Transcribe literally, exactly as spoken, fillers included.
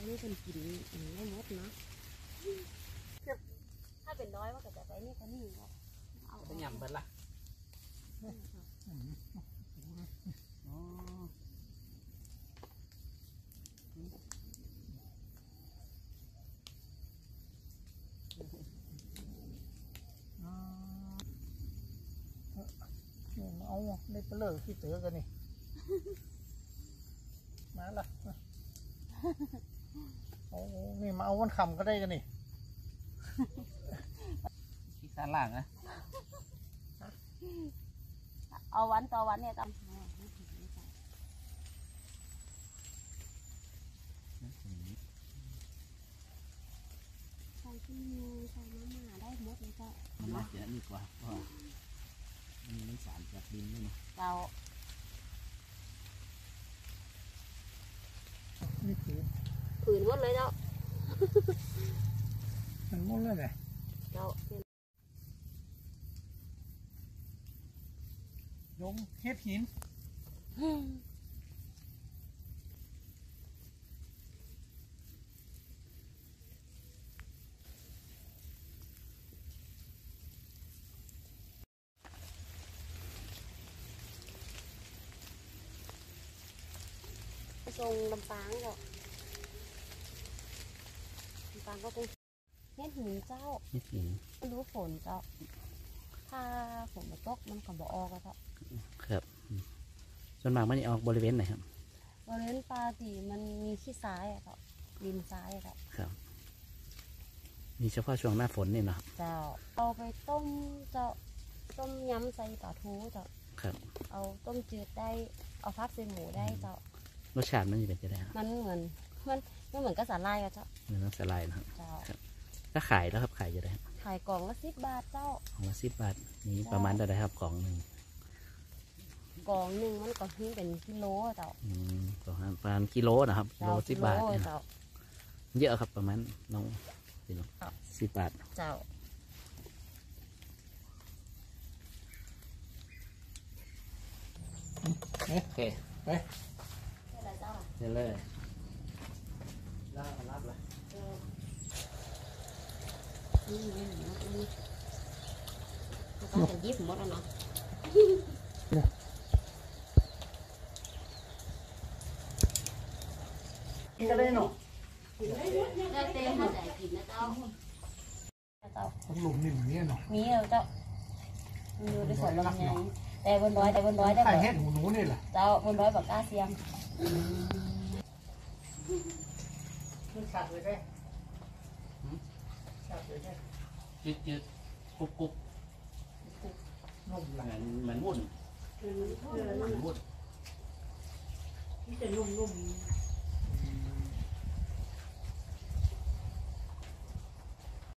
นี่เป็นกินไม่หมดเนาะถ้าเป็นน้อยว่าก็จะไปนี่ก็นี่ก็เอาไปยำเบิดละเอาได้เปลือกที่เตือกันนี่มาละโอ้นี่มาเอาวันคำก็ได้กันนี่ที่สาล่างนะเอาวันต่อวันเนี่ยกันใส่ที่มือใส่น้ำหมาได้หมดเลยก็มันน่าจะดีกว่าเพราะมันมีสารจากดินนี่นะเรานี่คือผืนหมดเลยเจ้ามันหมดเลยไงเจ้าลงเฮ็ดหินทรงลำปางเจ้าลำปางก็เป็นเฮ็ดหินเจ้าเฮ็ดหินรู้ฝนเจ้าถ้าฝนมาตกมันก็บ่ออกเจ้าครับส่วนมากมันจะออกบริเวณไหนครับบริเวณปลาตีมันมีขี้ทรายอะเจ้าดินทรายอะเจ้าครับมีเฉพาะช่วงหน้าฝนนี่นะครับเจ้าเอาไปต้มเจ้าต้มยำใส่ปลาทูเจ้าครับเอาต้มจืดได้เอาพักใส่หมูได้เจ้ารสชาติมันจะเป็นยังไงมันเหมือนมันมันเหมือนกับสาลายอะเจ้าเหมือนกับสาลายนะครับถ้าขายแล้วครับขายจะได้ขายกล่องละสิบบาทเจ้ากล่องละสิบบาทนี่ประมาณเท่าไรครับกล่องหนึ่งกล่องหนึ่งมันก็ทิ้งเป็นกิโลเจ้าอืมประมาณประมาณกิโลนะครับโลสิบบาทเยอะครับประมาณน้องสิบบาทเจ้าโอเคไปเดี๋ยวเลยรับรับเลยนี่นี่นี่ก็จะยิบหมดแล้วเนาะก็ได้เนาะได้เต็มหมดได้กินนะเจ้าเจ้าหลุมนี่เหมือนนี้เนาะมีเจ้ามีอยู่ในสวนลำไยแต่บนร้อยแต่บนร้อยได้แบบเฮ็ดหูหนูนี่แหละเจ้าบนร้อยแบบกล้าเสียงมันขาดเลยแค่ขาดเลยแค่จืดจืดกุบกุบนุ่มเหมือนเหมือนวุ่นเหมือนวุ่นนี่จะนุ่มนุ่ม